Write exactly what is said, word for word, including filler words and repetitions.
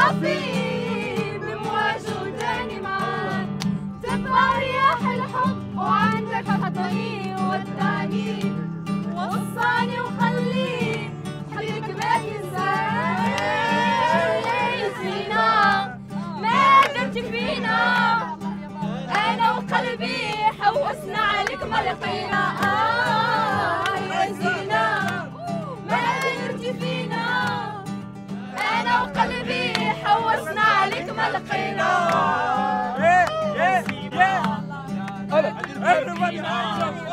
صافي بمواج وداني معاك، تبقى رياح الحب وعندك حضني وداني، وصاني وخلي حبيبك ما تنساش. يا زينة ما درت فينا، أنا وقلبي حوسنا عليك ما لقينا. آه يا زينة ما درت فينا، أنا وقلبي حوسنا عليك ما لقينا.